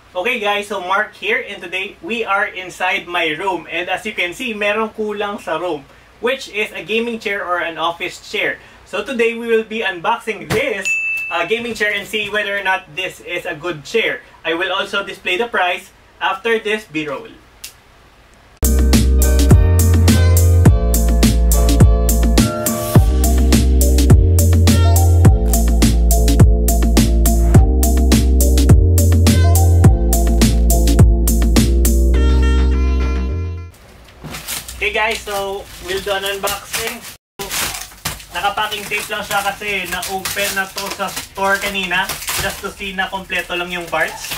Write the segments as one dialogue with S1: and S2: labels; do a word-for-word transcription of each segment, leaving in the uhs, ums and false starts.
S1: Okay guys, so Mark here, and today we are inside my room, and as you can see, merong kulang sa room, which is a gaming chair or an office chair. So today we will be unboxing this uh, gaming chair and see whether or not this is a good chair. I will also display the price after this B-roll. Okay guys, so we'll do an unboxing. Nakapacking tape lang siya kasi na-open na to sa store kanina just to see na kompleto lang yung parts.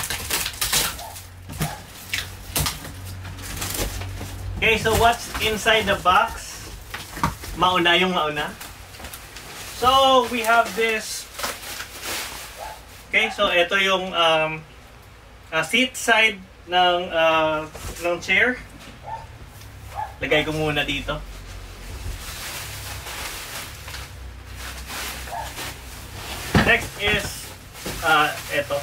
S1: Okay, so what's inside the box? Mauna yung mauna. So we have this. Okay, so ito yung um, uh, seat side ng, uh, ng chair. Lagay ko muna dito. Next is uh, ito.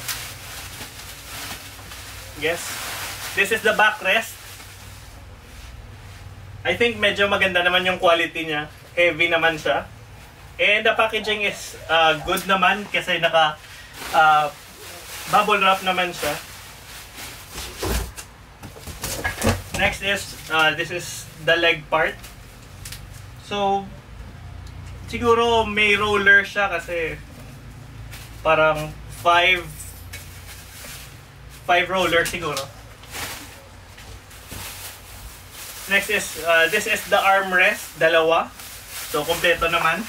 S1: Yes. This is the backrest. I think medyo maganda naman yung quality niya. Heavy naman siya. And the packaging is uh, good naman kasi naka uh, bubble wrap naman siya. Next is uh, this is the leg part. So siguro may roller siya kasi parang five five roller siguro. Next is uh, this is the armrest, dalawa. So kompleto naman.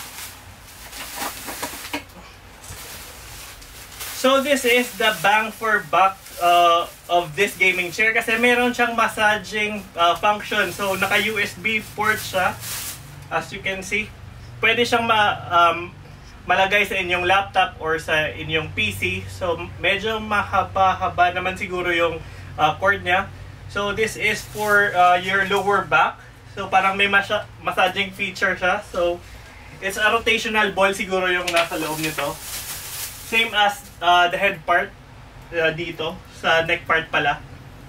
S1: So this is the bang for buck Uh, of this gaming chair kasi meron siyang massaging uh, function. So naka U S B port siya, as you can see. Pwede siyang ma, um, malagay sa inyong laptop or sa inyong P C. So medyo mahaba-haba naman siguro yung uh, cord niya. So this is for uh, your lower back. So parang may masa massaging feature siya. So it's a rotational ball siguro yung nasa loob nito. Same as uh, the head part uh, dito. Sa neck part pala.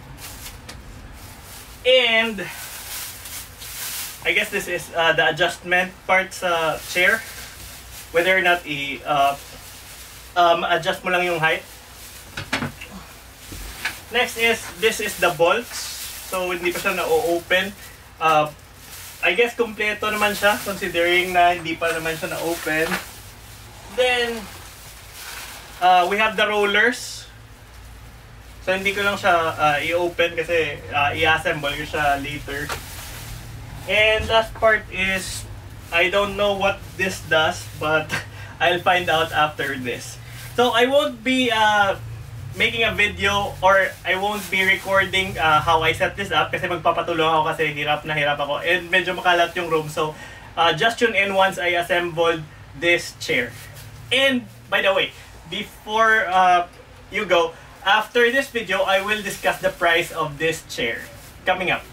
S1: And I guess this is uh, the adjustment part sa chair. Whether or not i uh, um, adjust mo lang yung height. Next is, this is the bolts. So hindi pa siya na-open. Uh, I guess kompleto naman siya considering na hindi pa naman siya na-open. Then uh, we have the rollers. So hindi ko lang siya uh, i-open kasi uh, i-assemble ko siya later. And last part is, I don't know what this does, but I'll find out after this. So I won't be uh, making a video or I won't be recording uh, how I set this up kasi magpapatulong ako kasi hirap na hirap ako and medyo makalat yung room. So uh, just tune in once I assembled this chair. And by the way, before uh, you go, after this video, I will discuss the price of this chair. Coming up.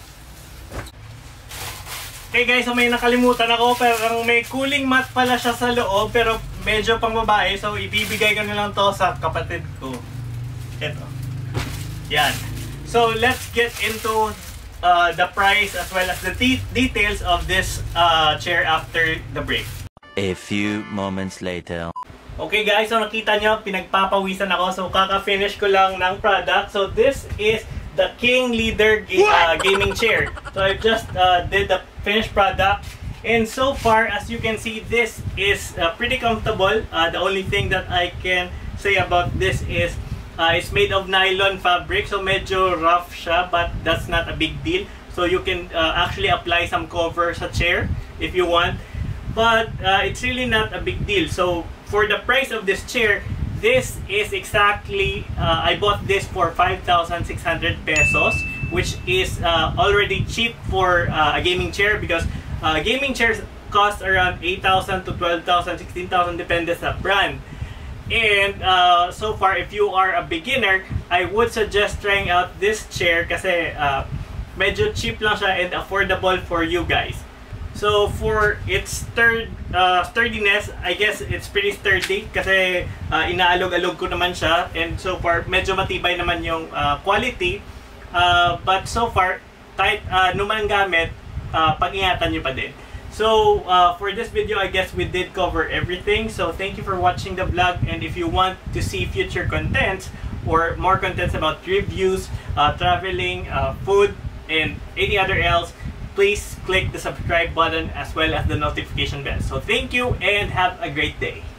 S1: Okay guys, so may nakalimutan ako. Pero may cooling mat pala siya sa loob. Pero medyo pang babae. So ibibigay ko na lang to sa kapatid ko. Ito. Yan. So let's get into uh, the price as well as the details of this uh, chair after the break.
S2: A few moments later.
S1: Okay guys, so nakita nyo, pinagpapawisan ako. So kaka-finish ko lang ng product. So this is the King Leader ga uh, gaming chair. So I just uh, did the finished product. And so far, as you can see, this is uh, pretty comfortable. Uh, the only thing that I can say about this is uh, it's made of nylon fabric. So medyo rough siya, but that's not a big deal. So you can uh, actually apply some cover sa chair if you want. But uh, it's really not a big deal. So for the price of this chair, this is exactly, uh, I bought this for five thousand six hundred pesos, which is uh, already cheap for uh, a gaming chair because uh, gaming chairs cost around eight thousand to twelve thousand, sixteen thousand depende sa brand. And uh, so far, if you are a beginner, I would suggest trying out this chair kasi uh, medyo cheap lang siya and affordable for you guys. So for its third uh, sturdiness, I guess it's pretty sturdy kasi uh, inaalog-alog ko naman siya, and so far medyo matibay naman yung uh, quality. Uh, but so far, kahit uh, numan gamit, uh, pag-ingatan nyo pa din. So uh, for this video, I guess we did cover everything. So thank you for watching the vlog, and if you want to see future contents or more contents about reviews, uh, traveling, uh, food, and any other else, please click the subscribe button as well as the notification bell. So thank you and have a great day.